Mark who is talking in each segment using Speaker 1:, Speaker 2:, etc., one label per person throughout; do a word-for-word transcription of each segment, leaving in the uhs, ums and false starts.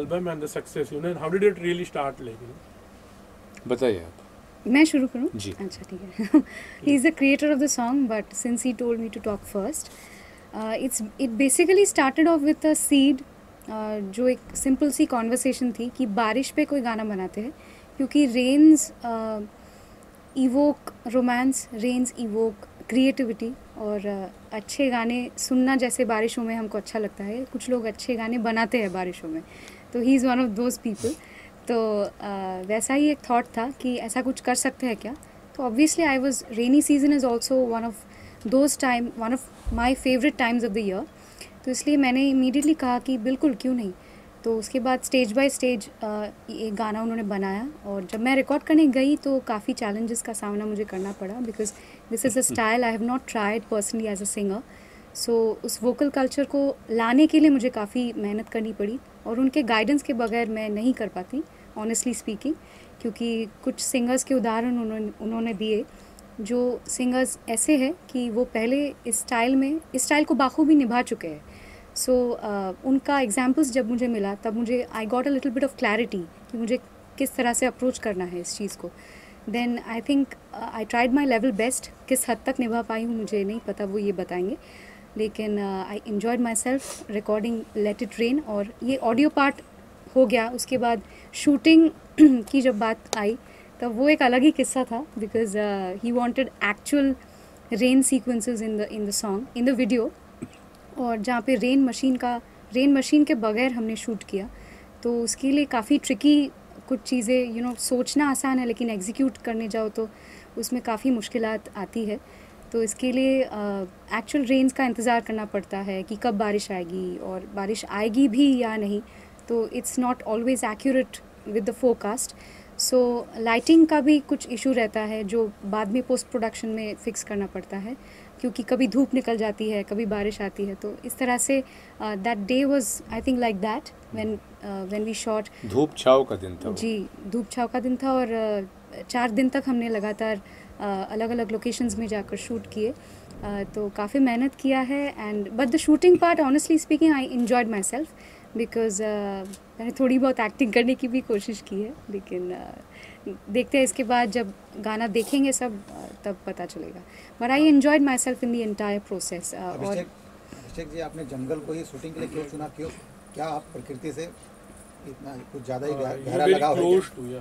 Speaker 1: album and the success, you know, and how did it really start, like, you know?
Speaker 2: बताइए आप।
Speaker 3: मैं शुरू करूँ?
Speaker 2: जी।
Speaker 3: अच्छा ठीक है। He is the creator of the song, but since he told me to talk first, uh, it's it basically started off with a seed, uh, जो एक simple सी conversation थी कि बारिश पे कोई गाना बनाते हैं, क्योंकि rains uh, evoke romance, rains evoke creativity, और uh, अच्छे गाने सुनना जैसे बारिशों में हमको अच्छा लगता है, कुछ लोग अच्छे गाने बनाते हैं बारिशों में, तो he is one of those people. तो uh, वैसा ही एक थॉट था कि ऐसा कुछ कर सकते हैं क्या, तो obviously I was rainy season is also one of those time one of my favourite times of the year, तो इसलिए मैंने इमीडिएटली कहा कि बिल्कुल क्यों नहीं। तो उसके बाद स्टेज बाय स्टेज एक गाना उन्होंने बनाया, और जब मैं रिकॉर्ड करने गई तो काफ़ी चैलेंजेस का सामना मुझे करना पड़ा, because this is a style I have not tried personally as a singer. So उस वोकल कल्चर को लाने के लिए मुझे काफ़ी मेहनत करनी पड़ी, और उनके गाइडेंस के बगैर मैं नहीं कर पाती, ऑनेस्टली स्पीकिंग, क्योंकि कुछ सिंगर्स के उदाहरण उन्होंने उन्होंने दिए जो सिंगर्स ऐसे हैं कि वो पहले इस स्टाइल में इस स्टाइल को बाखूबी निभा चुके हैं। सो so, uh, उनका एग्जाम्पल्स जब मुझे मिला तब मुझे I got a little bit of clarity कि मुझे किस तरह से अप्रोच करना है इस चीज़ को। Then I think I tried my level best, किस हद तक निभा पाई हूँ मुझे नहीं पता, वो ये बताएंगे, लेकिन I enjoyed myself recording let it rain, और ये ऑडियो पार्ट हो गया। उसके बाद शूटिंग की जब बात आई तब वो एक अलग ही किस्सा था, because he wanted actual rain sequences in the in the song in the video, और जहाँ पे रेन मशीन का रेन मशीन के बगैर हमने शूट किया, तो उसके लिए काफ़ी ट्रिकी कुछ चीज़ें, यू नो, सोचना आसान है लेकिन एग्जीक्यूट करने जाओ तो उसमें काफ़ी मुश्किलात आती है। तो इसके लिए एक्चुअल uh, रेन्स का इंतज़ार करना पड़ता है कि कब बारिश आएगी, और बारिश आएगी भी या नहीं, तो it's not always accurate with the forecast. So lighting का भी कुछ इशू रहता है जो बाद में पोस्ट प्रोडक्शन में फिक्स करना पड़ता है, क्योंकि कभी धूप निकल जाती है, कभी बारिश आती है, तो इस तरह से that day was I think like that when when we shot.
Speaker 2: धूप छाव का दिन था वो।
Speaker 3: जी, धूप छाव का दिन था, और uh, चार दिन तक हमने लगातार अलग अलग लोकेशंस में जाकर शूट किए, uh, तो काफ़ी मेहनत किया है। And but the shooting part honestly speaking I enjoyed myself, because मैंने थोड़ी बहुत एक्टिंग करने की भी कोशिश की है, लेकिन uh, देखते हैं इसके बाद जब गाना देखेंगे सब uh, तब पता चलेगा। But I enjoyed myself in the entire process. और
Speaker 4: अभिषेक जी, आपने जंगल को ही शूटिंग के लिए क्यों चुना, क्यों, क्या आप प्रकृति से इतना कुछ ज़्यादा ही गहरा लगाव है?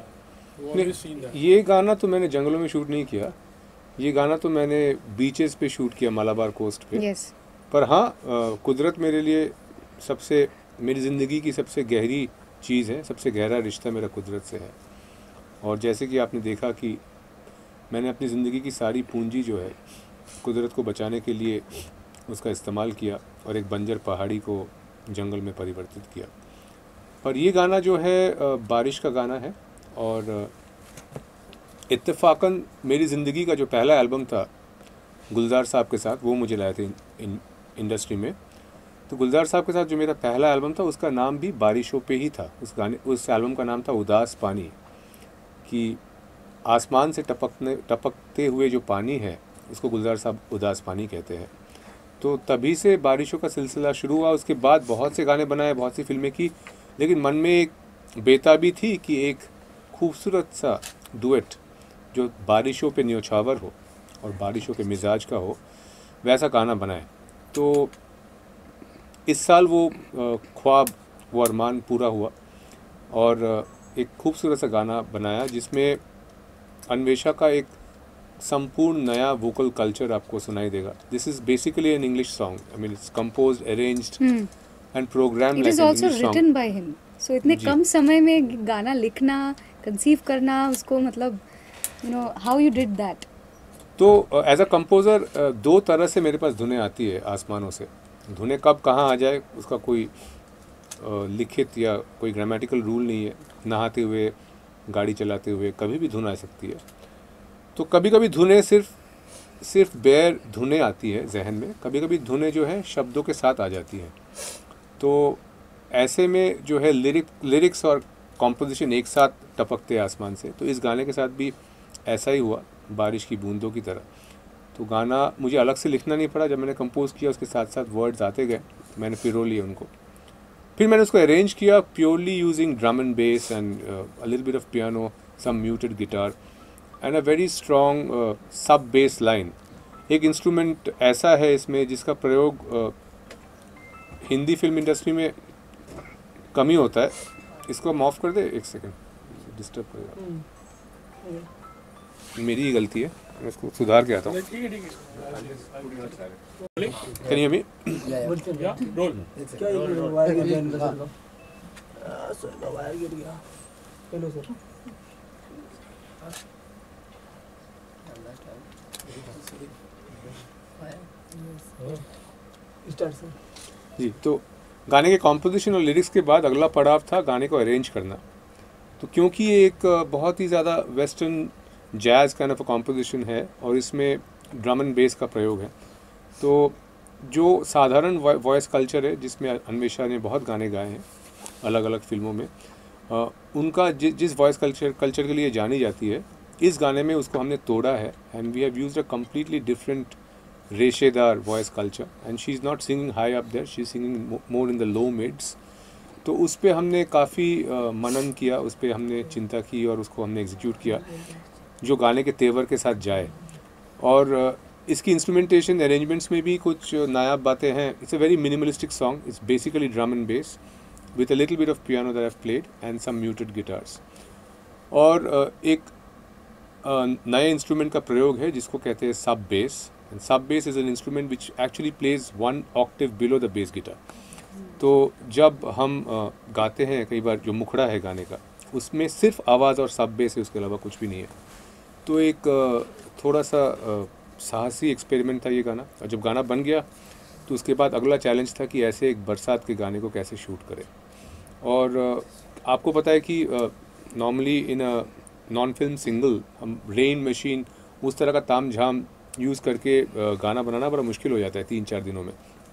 Speaker 2: ये गाना तो मैंने जंगलों में शूट नहीं किया, ये गाना तो मैंने बीचेस पे शूट किया, मालाबार कोस्ट पे।
Speaker 3: yes.
Speaker 2: पर हाँ, कुदरत मेरे लिए सबसे, मेरी ज़िंदगी की सबसे गहरी चीज़ है, सबसे गहरा रिश्ता मेरा कुदरत से है। और जैसे कि आपने देखा कि मैंने अपनी ज़िंदगी की सारी पूंजी जो है कुदरत को बचाने के लिए उसका इस्तेमाल किया, और एक बंजर पहाड़ी को जंगल में परिवर्तित किया। पर ये गाना जो है बारिश का गाना है, और इत्तेफाकन मेरी ज़िंदगी का जो पहला एल्बम था गुलजार साहब के साथ, वो मुझे लाए थे इन, इन, इंडस्ट्री में। तो गुलजार साहब के साथ जो मेरा पहला एल्बम था उसका नाम भी बारिशों पे ही था। उस गाने उस एल्बम का नाम था उदास पानी, कि आसमान से टपकने टपकते हुए जो पानी है उसको गुलजार साहब उदास पानी कहते हैं। तो तभी से बारिशों का सिलसिला शुरू हुआ। उसके बाद बहुत से गाने बनाए, बहुत सी फिल्में की, लेकिन मन में एक बेताबी थी कि एक खूबसूरत सा डुएट जो बारिशों पे न्योछावर हो और बारिशों के मिजाज का हो, वैसा गाना बनाए। तो इस साल वो ख्वाब, वो अरमान पूरा हुआ, और एक खूबसूरत सा गाना बनाया जिसमें अन्वेषा का एक संपूर्ण नया वोकल कल्चर आपको सुनाई देगा। This is basically an English song, I mean it's composed, arranged and programmed like an English song. It is also written by him,
Speaker 3: so इतने कम समय में गाना लिखना, कंसीव करना उसको, मतलब you know how you did that?
Speaker 2: तो एज अ कंपोज़र दो तरह से मेरे पास धुनें आती है आसमानों से। धुनें कब कहाँ आ जाए उसका कोई uh, लिखित या कोई ग्रामेटिकल रूल नहीं है। नहाते हुए, गाड़ी चलाते हुए कभी भी धुन आ सकती है। तो कभी कभी धुनें सिर्फ सिर्फ बेर धुनें आती है जहन में, कभी कभी धुनें जो है शब्दों के साथ आ जाती हैं। तो ऐसे में जो है लिरिक लिरिक्स और कॉम्पोजिशन एक साथ टपकते आसमान से। तो इस गाने के साथ भी ऐसा ही हुआ, बारिश की बूंदों की तरह। तो गाना मुझे अलग से लिखना नहीं पड़ा, जब मैंने कंपोज किया उसके साथ साथ वर्ड्स आते गए, मैंने पिरो लिए उनको। फिर मैंने उसको अरेंज किया purely using drum and bass and a little bit of piano, some muted guitar and a very strong sub bass line. एक इंस्ट्रूमेंट ऐसा है इसमें जिसका प्रयोग uh, हिंदी फिल्म इंडस्ट्री में कम ही होता है। इसको हम ऑफ कर दे, एक सेकेंड, डिस्टर्ब करेगा, मेरी ही गलती है, मैं इसको सुधार के आता हूँ।
Speaker 1: ठीक है ठीक है।
Speaker 2: Can you me?
Speaker 1: या रोल
Speaker 5: क्या ये वायर गिर गया इनका सर का सर का वायर गिर गया। Hello sir start sir.
Speaker 2: जी, तो गाने के कॉम्पोजिशन और लिरिक्स के बाद अगला पड़ाव था गाने को अरेंज करना। तो क्योंकि ये एक बहुत ही ज़्यादा western jazz kind of composition है और इसमें ड्रम एंड बेस का प्रयोग है, तो जो साधारण वॉइस कल्चर है जिसमें अन्वेषा ने बहुत गाने गाए हैं अलग अलग फिल्मों में, आ, उनका जि, जिस वॉइस कल्चर कल्चर के लिए जानी जाती है, इस गाने में उसको हमने तोड़ा है and we have used a completely different रेशेदार voice culture and she is not singing high up there, she is singing more in the low mids. तो उस पर हमने काफ़ी मनन किया, उस पर हमने चिंता की और उसको हमने एग्जीक्यूट किया जो गाने के तेवर के साथ जाए। और uh, इसकी इंस्ट्रूमेंटेशन अरेंजमेंट्स में भी कुछ नायाब बातें हैं। It's a very minimalistic song, it's basically drum and bass with a little bit of piano that I have played and some muted guitars. और uh, एक uh, नए इंस्ट्रूमेंट का प्रयोग है जिसको कहते हैं sub bass. And sub bass is an instrument which actually plays one octave below the bass guitar. तो जब हम uh, गाते हैं कई बार जो मुखड़ा है गाने का, उसमें सिर्फ आवाज़ और सब बेस है, उसके अलावा कुछ भी नहीं है। तो एक uh, थोड़ा सा uh, साहसी एक्सपेरिमेंट था ये गाना। और जब गाना बन गया तो उसके बाद अगला चैलेंज था कि ऐसे एक बरसात के गाने को कैसे शूट करें। और uh, आपको पता है कि normally in a non film single हम रेन मशीन उस तरह का ताम झाम यूज़ करके uh, गाना बनाना बड़ा मुश्किल हो जाता है तीन चार दिनों में।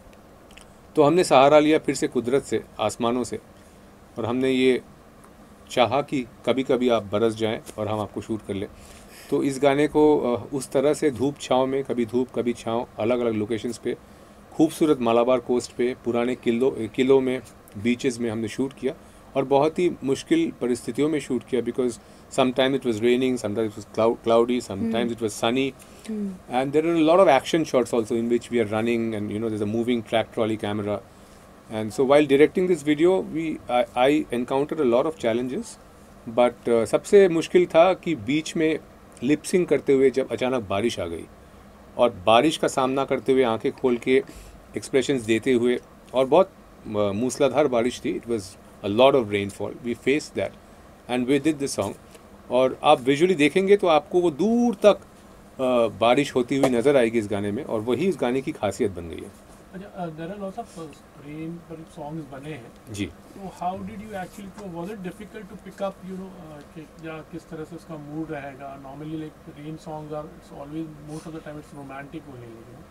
Speaker 2: तो हमने सहारा लिया फिर से कुदरत से, आसमानों से, और हमने ये चाहा कि कभी कभी आप बरस जाएं और हम आपको शूट कर लें। तो इस गाने को उस तरह से धूप छाँव में, कभी धूप कभी छाँव, अलग अलग लोकेशंस पे, खूबसूरत मालाबार कोस्ट पे, पुराने किलों किलों में, बीचेस में हमने शूट किया और बहुत ही मुश्किल परिस्थितियों में शूट किया because sometimes it was raining, sometimes it was cloudy, sometimes it was sunny and there are a lot of action shots also in which we are running and you know there is a moving track trolley camera. And so while directing this video we I encountered a lot of challenges, but सबसे मुश्किल था कि बीच में lip sync करते हुए जब अचानक बारिश आ गई और बारिश का सामना करते हुए आंखें खोल के एक्सप्रेशंस देते हुए, और बहुत मूसलाधार बारिश थी, it was a lot of rainfall, we face that and we did this song. और आप विजुअली देखेंगे तो आपको वो दूर तक uh, बारिश होती हुई नज़र आएगी इस गाने में, और वही इस गाने की खासियत बन गई है।
Speaker 1: अच्छा, there are lots of rain पर सॉन्ग्स बने हैं
Speaker 2: जी।
Speaker 1: तो how did you actually, was it difficult to pick up you know कि या किस तरह से उसका मूड रहेगा? Normally like rain songs are it's always most of the time it's romantic only,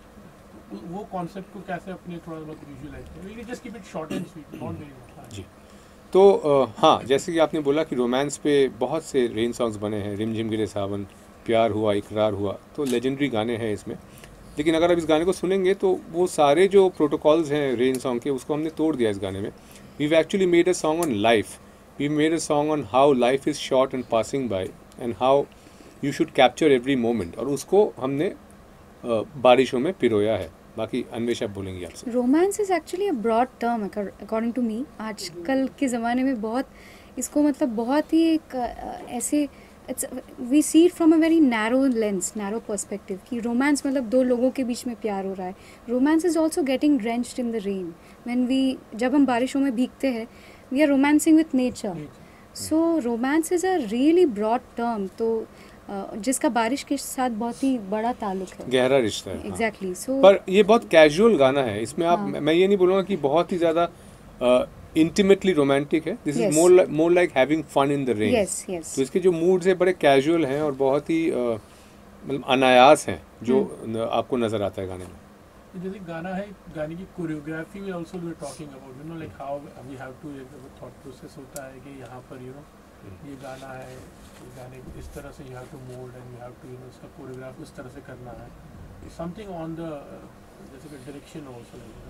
Speaker 1: you know, वो कॉन्सेप्ट को कैसे अपने थोड़ा बहुत विजुअलाइज करें? We can just keep it short and sweet, not very.
Speaker 2: जी, तो uh, हाँ, जैसे कि आपने बोला कि रोमांस पे बहुत से रेन सॉन्ग्स बने हैं, रिमझिम गिरे सावन, प्यार हुआ, इकरार हुआ, तो लेजेंडरी गाने हैं इसमें। लेकिन अगर आप इस गाने को सुनेंगे तो वो सारे जो प्रोटोकॉल्स हैं रेन सॉन्ग के, उसको हमने तोड़ दिया इस गाने में। We actually made a song on life, we made a song on how life is short and passing by and how you should capture every moment, और उसको हमने बारिशों में पिरोया है। बाकी अन्वेषा बोलेंगी आपसे।
Speaker 3: Romance is actually a broad term according to me. आजकल के ज़माने में बहुत इसको मतलब बहुत ही एक ऐसे it's we see it from a very narrow lens, narrow perspective कि रोमांस मतलब दो लोगों के बीच में प्यार हो रहा है। Romance is also getting drenched in the rain when we, जब हम बारिशों में भीगते हैं, we are romancing with nature. So romance is a really broad term, तो जिसका बारिश के साथ बहुत ही बड़ा ताल्लुक है,
Speaker 2: गहरा रिश्ता है।
Speaker 3: Exactly exactly. so,
Speaker 2: पर ये बहुत कैजुअल गाना है, इसमें आप,
Speaker 3: हाँ.
Speaker 2: मैं ये नहीं बोलूँगा कि बहुत ही ज़्यादा इंटीमेटली रोमांटिक है। This is more more like having fun in the rain.
Speaker 3: yes, yes.
Speaker 2: तो इसके जो मूड्स है बड़े कैजुअल हैं और बहुत ही मतलब अनायास हैं जो न, आपको नज़र आता है गाने में।
Speaker 1: जैसे गाना है, गाने की कोरियोग्राफी में also we are talking about, you know, like how we have to, thought process होता है कि यहाँ पर यू नो ये गाना है, गाने को इस तरह से you have to mould and you have to you know इसका कोरियोग्राफ इस तरह से करना है, समथिंग ऑन द जैसे कि डायरेक्शन आल्सो, यू नो।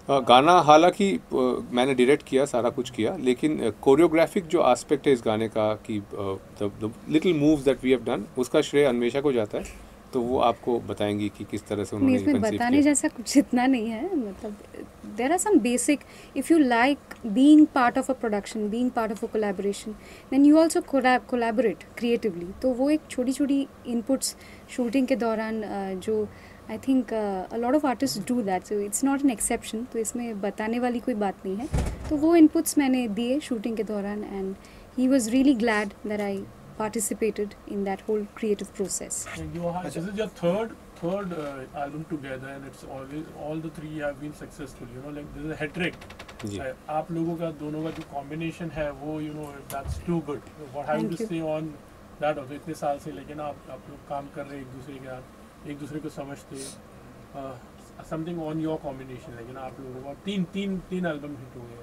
Speaker 2: अ, गाना हालांकि अ, मैंने डायरेक्ट किया, सारा कुछ किया, लेकिन कोरियोग्राफिक जो एस्पेक्ट है इस गाने का कि the little moves that we have done, उसका श्रेय अन्वेषा को जाता है, तो वो आपको बताएंगी कि किस तरह से
Speaker 3: नहीं,
Speaker 2: उन्होंने
Speaker 3: इसमें
Speaker 2: कंसीव
Speaker 3: बताने
Speaker 2: किया।
Speaker 3: जैसा कुछ इतना नहीं है, मतलब there are some basic, if you like being part of a production, being part of a collaboration, then you also collaborate creatively. तो वो एक छोटी छोटी इनपुट्स शूटिंग के दौरान अ, जो I think a lot of artist do that, so it's not an exception. तो इसमें बताने वाली कोई बात नहीं है। तो वो इनपुट्स मैंने दिए शूटिंग के दौरान, and he was really glad that I participated in that whole creative process.
Speaker 1: And you are, this is your third third uh, album together, and it's always all the three have been successful. You know, like this is a hat trick.
Speaker 2: जी।
Speaker 1: Uh, आप लोगों का दोनों का जो combination है वो you know that's too good. What have you
Speaker 3: Thank
Speaker 1: to
Speaker 3: you.
Speaker 1: say on that? Also इतने साल से लेकिन आप आप लोग काम कर रहे हैं एक दूसरे के साथ, एक दूसरे को समझते हैं, uh, something on your combination, लेकिन आप लोगों का तीन तीन तीन एल्बम हिट हो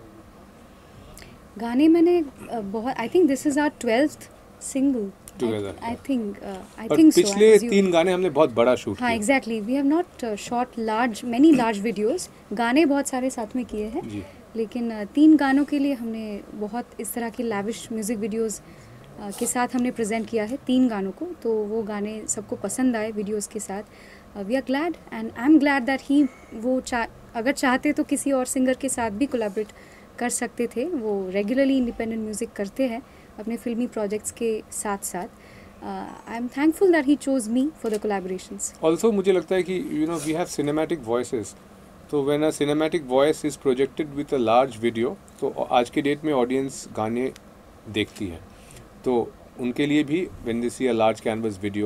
Speaker 1: गए।
Speaker 3: गाने मैंने अ, बहुत, I think this is our twelfth single
Speaker 2: Together,
Speaker 3: I think I
Speaker 2: और
Speaker 3: थिंक सो।
Speaker 2: पिछले तीन गाने हमने बहुत बड़ा शूट
Speaker 3: हाँ
Speaker 2: किया।
Speaker 3: Exactly, we have not shot large many large videos, गाने बहुत सारे साथ में किए हैं,
Speaker 2: जी।
Speaker 3: लेकिन uh, तीन गानों के लिए हमने बहुत इस तरह की लैविश म्यूज़िक वीडियोस के साथ हमने प्रेजेंट किया है तीन गानों को। तो वो गाने सबको पसंद आए वीडियोस के साथ। We are glad, and I am glad that he वो चा अगर चाहते तो किसी और सिंगर के साथ भी कोलैबोरेट कर सकते थे। वो रेगुलरली इंडिपेंडेंट म्यूज़िक करते हैं अपने फिल्मी प्रोजेक्ट्स के साथ साथ। I am thankful that he chose me for the collaborations.
Speaker 2: Also मुझे लगता है कि you know we have cinematic voices, तो when a cinematic voice is projected with a large video, तो आज के डेट में ऑडियंस गाने देखती है, तो उनके लिए भी when they see a large canvas video,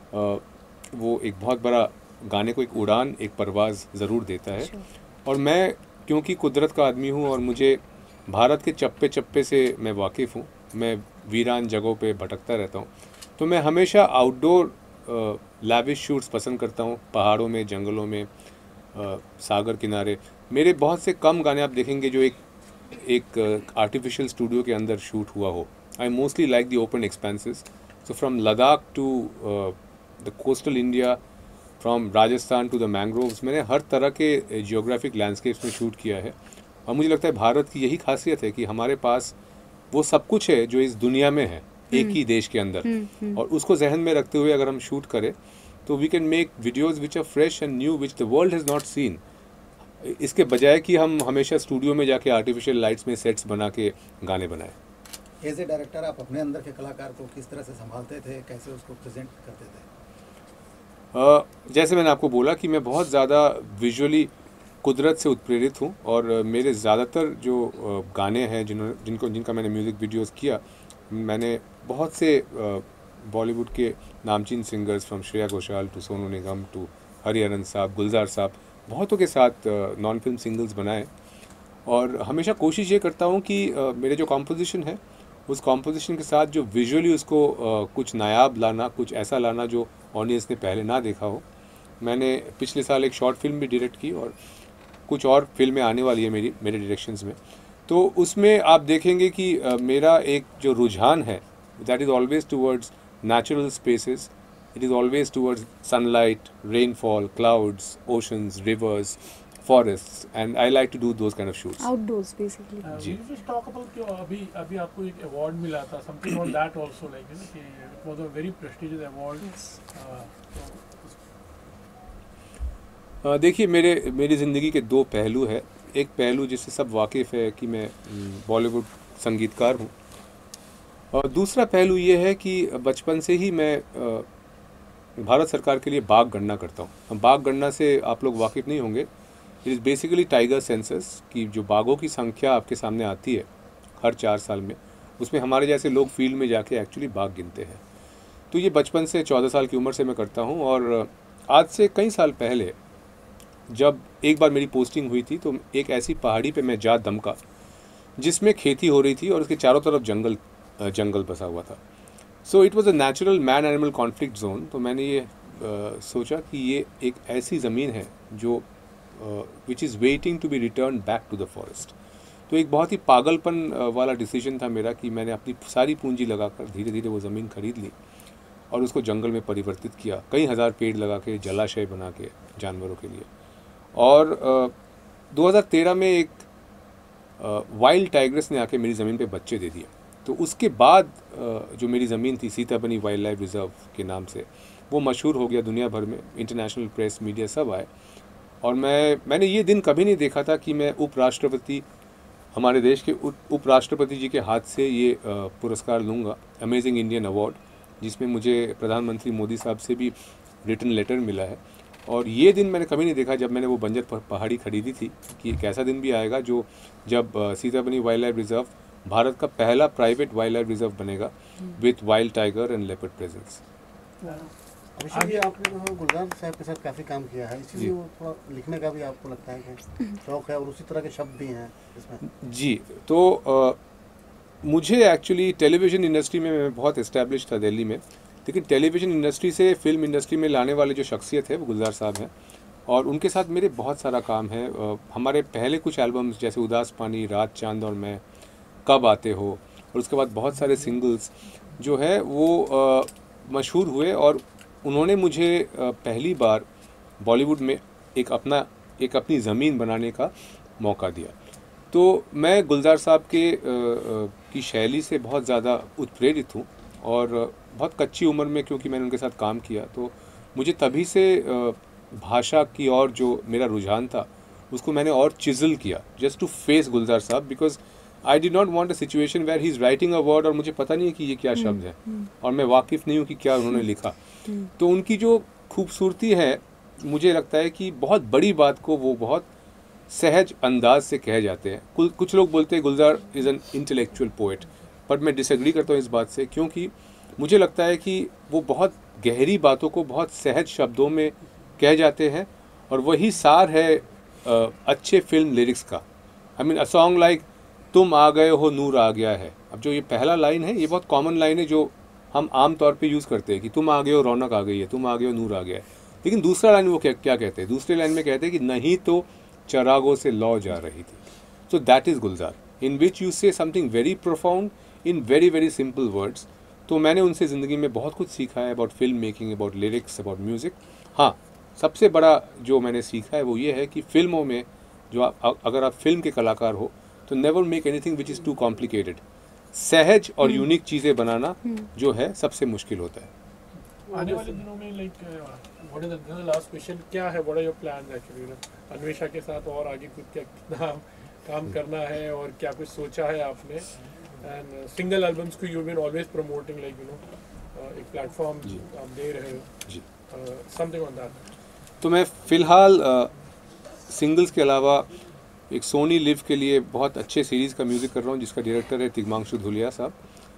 Speaker 2: वो एक बहुत बड़ा गाने को एक उड़ान, एक परवाज़ ज़रूर देता है।
Speaker 3: Sure.
Speaker 2: और मैं क्योंकि कुदरत का आदमी हूँ और मुझे भारत के चप्पे चप्पे से मैं वाकिफ़ हूँ, मैं वीरान जगहों पे भटकता रहता हूँ, तो मैं हमेशा आउटडोर लैविश शूट्स पसंद करता हूँ, पहाड़ों में, जंगलों में, आ, सागर किनारे। मेरे बहुत से कम गाने आप देखेंगे जो एक एक आर्टिफिशियल स्टूडियो के अंदर शूट हुआ हो। I mostly like the open expenses, so from Ladakh to the coastal India, from Rajasthan to the mangroves, मैंने हर तरह के जियोग्राफिक लैंडस्केप्स में शूट किया है। और मुझे लगता है भारत की यही खासियत है कि हमारे पास वो सब कुछ है जो इस दुनिया में है, एक ही देश के अंदर, और उसको जहन में रखते हुए अगर हम शूट करें तो we can make videos which are fresh and new, which the world has not seen, इसके बजाय कि हम हमेशा स्टूडियो में जाके आर्टिफिशियल लाइट्स में सेट्स बना के गाने बनाएं।
Speaker 4: एज ए डायरेक्टर आप अपने अंदर के कलाकार को किस तरह से संभालते थे, कैसे उसको प्रेजेंट करते थे?
Speaker 2: Uh, जैसे मैंने आपको बोला कि मैं बहुत ज़्यादा विजुअली कुदरत से उत्प्रेरित हूँ, और uh, मेरे ज़्यादातर जो uh, गाने हैं जिन्होंने जिनको जिनका मैंने म्यूज़िक वीडियोस किया, मैंने बहुत से बॉलीवुड uh, के नामचीन singers, from Shreya Ghoshal to Sonu Nigam to Hariharan साहब, गुलजार साहब, बहुतों के साथ नॉन फिल्म सिंगल्स बनाए। और हमेशा कोशिश ये करता हूँ कि uh, मेरे जो कॉम्पोजिशन है उस कॉम्पोजिशन के साथ जो विजुअली उसको uh, कुछ नायाब लाना, कुछ ऐसा लाना जो ऑडियंस ने पहले ना देखा हो। मैंने पिछले साल एक शॉर्ट फिल्म भी डायरेक्ट की, और कुछ और फिल्में आने वाली है मेरी मेरे डायरेक्शंस में, तो उसमें आप देखेंगे कि uh, मेरा एक जो रुझान है that is always towards natural spaces, it is always towards sunlight, rainfall, clouds, oceans, rivers, forests, and I like to do those kind of shoots.
Speaker 3: Outdoors basically.
Speaker 1: Uh,
Speaker 2: जी।
Speaker 1: we just talk about कि अभी अभी आपको एक award मिला था, something on that also, like you know कि it was a very prestigious award.
Speaker 3: Yes.
Speaker 1: Uh,
Speaker 2: uh, देखिए, मेरे मेरी ज़िंदगी के दो पहलू है। एक पहलू जिससे सब वाकिफ़ है कि मैं बॉलीवुड संगीतकार हूँ, और दूसरा पहलू ये है कि बचपन से ही मैं uh, भारत सरकार के लिए बाघ गणना करता हूँ। बाघ गणना से आप लोग वाकिफ़ नहीं होंगे, it is basically tiger census, कि जो बाघों की संख्या आपके सामने आती है हर चार साल में, उसमें हमारे जैसे लोग फील्ड में जाके एक्चुअली बाघ गिनते हैं। तो ये बचपन से, चौदह साल की उम्र से मैं करता हूँ। और आज से कई साल पहले जब एक बार मेरी पोस्टिंग हुई थी, तो एक ऐसी पहाड़ी पे मैं जा दमका जिसमें खेती हो रही थी और उसके चारों तरफ जंगल जंगल बसा हुआ था। So it was a natural man animal conflict zone. तो मैंने ये uh, सोचा कि ये एक ऐसी ज़मीन है जो which is waiting to be return back to the forest. तो एक बहुत ही पागलपन uh, वाला डिसीजन था मेरा कि मैंने अपनी सारी पूंजी लगाकर धीरे धीरे वो ज़मीन खरीद ली और उसको जंगल में परिवर्तित किया, कई हज़ार पेड़ लगा के, जलाशय बना के जानवरों के लिए। और uh, दो हज़ार तेरह में एक वाइल्ड टाइग्रेस ने आके मेरी ज़मीन पे बच्चे दे दिए। तो उसके बाद uh, जो मेरी ज़मीन थी सीताबनी वाइल्ड लाइफ रिजर्व के नाम से, वो मशहूर हो गया दुनिया भर में, इंटरनेशनल प्रेस मीडिया सब आए। और मैं मैंने ये दिन कभी नहीं देखा था कि मैं उपराष्ट्रपति, हमारे देश के उपराष्ट्रपति जी के हाथ से ये पुरस्कार लूँगा, अमेजिंग इंडियन अवार्ड, जिसमें मुझे प्रधानमंत्री मोदी साहब से भी रिटन लेटर मिला है। और ये दिन मैंने कभी नहीं देखा जब मैंने वो बंजर पहाड़ी खरीदी थी कि एक ऐसा दिन भी आएगा जो जब Sitabani wildlife reserve Bharat का पहला प्राइवेट वाइल्ड लाइफ रिजर्व बनेगा with wild tiger and leopard presence.
Speaker 6: Abhishek ji, आपने जो गुलजार साहब के साथ काफ़ी काम किया है, इसलिए वो थोड़ा लिखने का भी आपको लगता है कि शौक है और उसी तरह के शब्द भी हैं इसमें?
Speaker 2: जी, तो आ, मुझे एक्चुअली टेलीविज़न इंडस्ट्री में मैं बहुत इस्टेब्लिश था दिल्ली में, लेकिन टेलीविज़न इंडस्ट्री से फिल्म इंडस्ट्री में लाने वाले जो शख्सियत है वो गुलजार साहब हैं। और उनके साथ मेरे बहुत सारा काम है। आ, हमारे पहले कुछ एल्बम्स जैसे उदास पानी, रात चांद और मैं, कब आते हो, और उसके बाद बहुत सारे सिंगल्स जो है वो मशहूर हुए। और उन्होंने मुझे पहली बार बॉलीवुड में एक अपना एक अपनी ज़मीन बनाने का मौका दिया। तो मैं गुलजार साहब के की शैली से बहुत ज़्यादा उत्प्रेरित हूँ। और बहुत कच्ची उम्र में क्योंकि मैंने उनके साथ काम किया, तो मुझे तभी से भाषा की और जो मेरा रुझान था उसको मैंने और चिज़ल किया, जस्ट टू फेस गुलजार साहब, because I did not want a situation where he is writing a word और मुझे पता नहीं है कि ये क्या शब्द है और मैं वाकिफ़ नहीं हूँ कि क्या उन्होंने लिखा। तो उनकी जो खूबसूरती है, मुझे लगता है कि बहुत बड़ी बात को वो बहुत सहज अंदाज से कह जाते हैं। कुछ लोग बोलते हैं Gulzar is an intellectual poet, पर मैं डिसएग्री करता हूँ इस बात से, क्योंकि मुझे लगता है कि वो बहुत गहरी बातों को बहुत सहज शब्दों में कह जाते हैं और वही सार है आ, अच्छे फिल्म लिरिक्स का। I mean a song like तुम आ गए हो नूर आ गया है। अब जो ये पहला लाइन है, ये बहुत कॉमन लाइन है जो हम आम तौर पे यूज़ करते हैं कि तुम आ गए हो रौनक आ गई है, तुम आ गए हो नूर आ गया है। लेकिन दूसरा लाइन वो क्या क्या कहते हैं, दूसरे लाइन में कहते हैं कि नहीं तो चरागों से लौ जा रही थी। So that is Gulzar, in which you say something very profound in very very simple words. तो मैंने उनसे ज़िंदगी में बहुत कुछ सीखा है, about film making, about lyrics, about music. हाँ, सबसे बड़ा जो मैंने सीखा है वो ये है कि फिल्मों में जो आप, अगर आप फिल्म के कलाकार हो तो never make anything which is too complicated. सहज और यूनिक चीज़ें बनाना जो है सबसे मुश्किल होता है।
Speaker 1: आने वाले दिनों में like what is the last question, क्या है, what are your plans actually Anvesha के साथ, और आगे कुछ क्या कितना काम करना है और क्या कुछ सोचा है आपने? एंड सिंगल एल्बम्स को you been always promoting, like you know एक प्लेटफॉर्म आप दे रहे हो जी, समथिंग ऑन दैट।
Speaker 2: तो मैं फ़िलहाल सिंगल्स के अलावा एक सोनी लिव के लिए बहुत अच्छे सीरीज़ का म्यूज़िक कर रहा हूँ, जिसका डायरेक्टर है तिग्मांशु धुलिया साहब,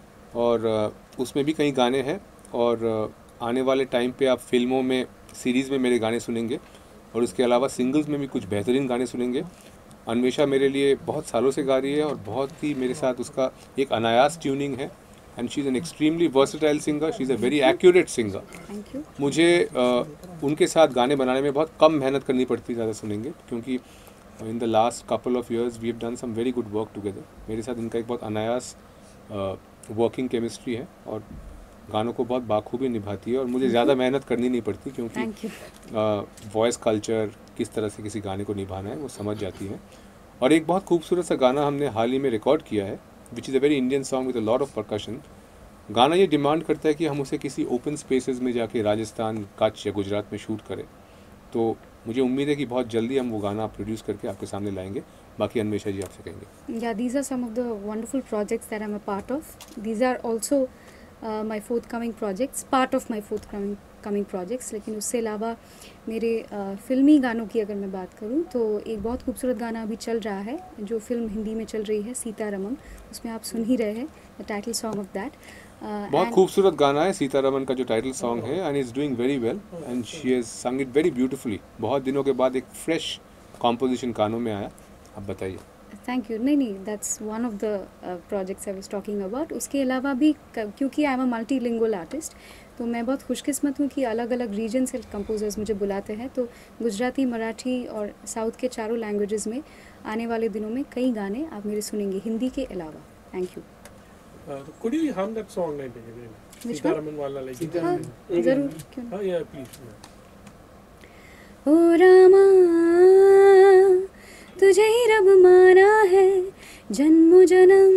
Speaker 2: और उसमें भी कई गाने हैं। और आने वाले टाइम पे आप फिल्मों में, सीरीज़ में मेरे गाने सुनेंगे, और उसके अलावा सिंगल्स में भी कुछ बेहतरीन गाने सुनेंगे। अन्वेषा मेरे लिए बहुत सालों से गा रही है और बहुत ही मेरे साथ उसका एक अनायास ट्यूनिंग है, and she is an extremely versatile singer, she is a very accurate singer. मुझे uh, उनके साथ गाने बनाने में बहुत कम मेहनत करनी पड़ती, ज़्यादा सुनेंगे, क्योंकि in the last couple of years we have done some very good work together. मेरे साथ इनका एक बहुत अनायास वर्किंग केमिस्ट्री है और गानों को बहुत बाखूबी निभाती है, और मुझे ज़्यादा मेहनत करनी नहीं पड़ती, क्योंकि वॉइस कल्चर किस तरह से किसी गाने को निभाना है वो समझ जाती है। और एक बहुत खूबसूरत सा गाना हमने हाल ही में रिकॉर्ड किया है, which is a very Indian song with a lot of percussion. गाना ये डिमांड करता है कि हम उसे किसी ओपन स्पेसेस में जाके राजस्थान, कच्छ या गुजरात में शूट करें। तो मुझे उम्मीद है कि बहुत जल्दी हम वो गाना प्रोड्यूस करके आपके सामने लाएंगे। बाकी अन्वेषा जी आपसे कहेंगे।
Speaker 3: Yeah, these are some of the wonderful projects that I'm a part of. These are also uh, my forthcoming projects, part of my forthcoming coming projects. लेकिन उससे अलावा मेरे uh, फिल्मी गानों की अगर मैं बात करूँ तो एक बहुत खूबसूरत गाना अभी चल रहा है, जो फिल्म हिंदी में चल रही है, सीतारमन, उसमें आप सुन ही रहे हैं, the title song of that.
Speaker 2: बहुत खूबसूरत गाना है सीतारमन का जो टाइटल सॉन्ग है, and is doing very well and she has sung it very beautifully. बहुत दिनों के बाद एक फ्रेश कॉम्पोजिशन कानों में आया। आप बताइए।
Speaker 3: Thank you. नहीं नहीं, that's one of the projects I was talking about. उसके अलावा भी, क्योंकि I am a multilingual artist, तो मैं बहुत खुशकिस्मत हूँ कि अलग अलग रीजन से कंपोजर्स मुझे बुलाते हैं। तो गुजराती, मराठी और साउथ के चारों लैंग्वेजेस में आने वाले दिनों में कई गाने आप मेरे सुनेंगे, हिंदी के अलावा। Thank you.
Speaker 1: Could you hum that song like again, Sitaraman वाला, लाइक?
Speaker 3: हाँ, जरूर, क्यों
Speaker 1: हाँ, या प्लीज।
Speaker 3: ओ रामा तुझे ही रब माना है जन्मों जन्म,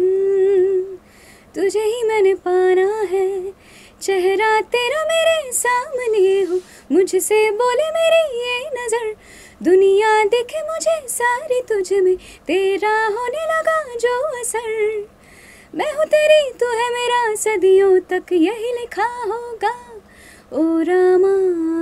Speaker 3: तुझे ही मैंने पाना है, चेहरा तेरा मेरे सामने हो, मुझसे बोले मेरी ये नज़र, दुनिया दिखे मुझे सारी तुझ में, तेरा होने लगा जो असर, मैं हूँ तेरी तू है मेरा, सदियों तक यही लिखा होगा, ओ रामा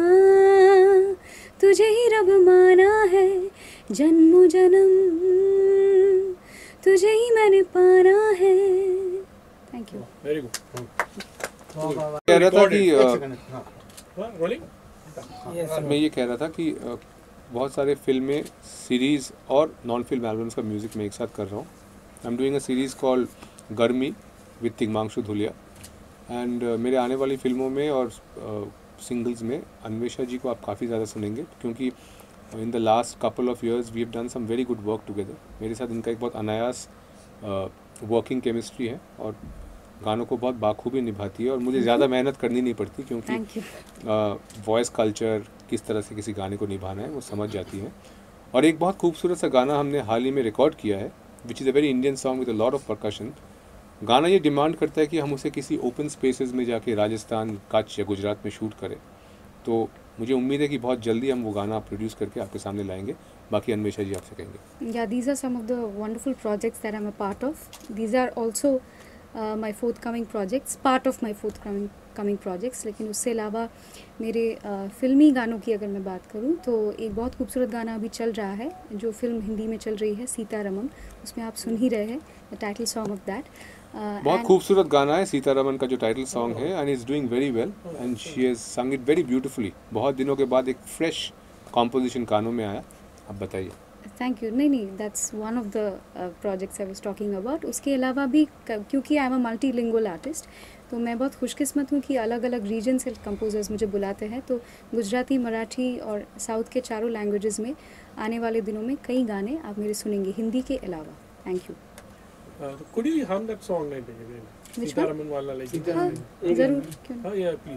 Speaker 3: तुझे ही रब माना है जन्मों जन्म, तुझे ही मैंने पाना है। Thank you.
Speaker 1: Very good.
Speaker 2: कह रहा था कि अ,
Speaker 1: रोलिंग।
Speaker 2: मैं ये कह रहा था कि अ, बहुत सारे फिल्में, सीरीज़ और नॉन फिल्म एल्बम्स का म्यूज़िक मैं एक साथ कर रहा हूँ। I am doing a series called Garmi with Tigmanshu Dhulia, and मेरे आने वाली फिल्मों में और सिंगल्स uh, में अन्वेषा जी को आप काफ़ी ज़्यादा सुनेंगे, क्योंकि in the last couple of years we have done some very good work together. मेरे साथ इनका एक बहुत अनायास वर्किंग uh, केमिस्ट्री है और गानों को बहुत बाखूबी निभाती है और मुझे ज़्यादा मेहनत करनी नहीं पड़ती, क्योंकि वॉइस कल्चर किस तरह से किसी गाने को निभाना है वो समझ जाती है। और एक बहुत खूबसूरत सा गाना हमने हाल ही में रिकॉर्ड किया है, which is a very Indian song with a lot of percussion. गाना ये डिमांड करता है कि हम उसे किसी ओपन स्पेसेस में जाके राजस्थान, कच्छ या गुजरात में शूट करें, तो मुझे उम्मीद है कि बहुत जल्दी हम वो गाना प्रोड्यूस करके आपके सामने लाएंगे। बाकी अन्वेषा जी आपसे कहेंगे।
Speaker 3: Yeah, these are some of the wonderful projects that I'm a part of. These are also uh, my forthcoming projects, part of my forthcoming coming projects. लेकिन उससे अलावा मेरे uh, फिल्मी गानों की अगर मैं बात करूँ तो एक बहुत खूबसूरत गाना अभी चल रहा है जो फिल्म हिंदी में चल रही है, सीतारमन, उसमें आप सुन ही रहे हैं, the title song of that.
Speaker 2: बहुत खूबसूरत गाना है सीतारमन का जो टाइटल सॉन्ग है, and is doing very well and she has sung it very beautifully. बहुत दिनों के बाद एक फ्रेश कॉम्पोजिशन कानों में आया। आप बताइए।
Speaker 3: Thank you. नहीं नहीं, that's one of the projects I was talking about. उसके अलावा भी क्योंकि I am a multilingual artist, तो मैं बहुत खुशकिस्मत हूँ कि अलग अलग रीजन से कंपोजर्स मुझे बुलाते हैं, तो गुजराती, मराठी और साउथ के चारों लैंग्वेजेस में आने वाले दिनों में कई गाने आप मेरे सुनेंगे हिंदी के अलावा। Thank you.
Speaker 1: Could you hum that song like again, Sitaraman वाला लाइक?
Speaker 3: हाँ जरूर, क्यों
Speaker 1: हाँ या प्लीज।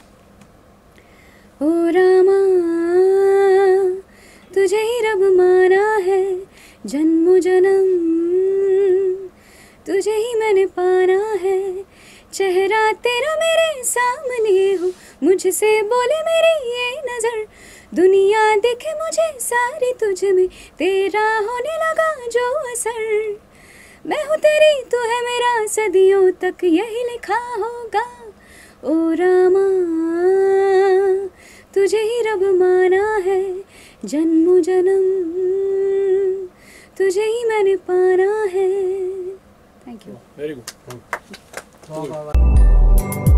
Speaker 3: ओ रामा तुझे ही रब माना है जन्मों जन्म, तुझे ही मैंने पाना है, चेहरा तेरा मेरे सामने हो, मुझसे बोले मेरी ये नज़र, दुनिया दिखे मुझे सारी तुझ में, तेरा होने लगा जो असर, मैं हूँ तेरी तू है मेरा, सदियों तक यही लिखा होगा, ओ रामा तुझे ही रब माना है जन्मों जन्म, तुझे ही मैंने पाना है। Thank you.
Speaker 1: Very good.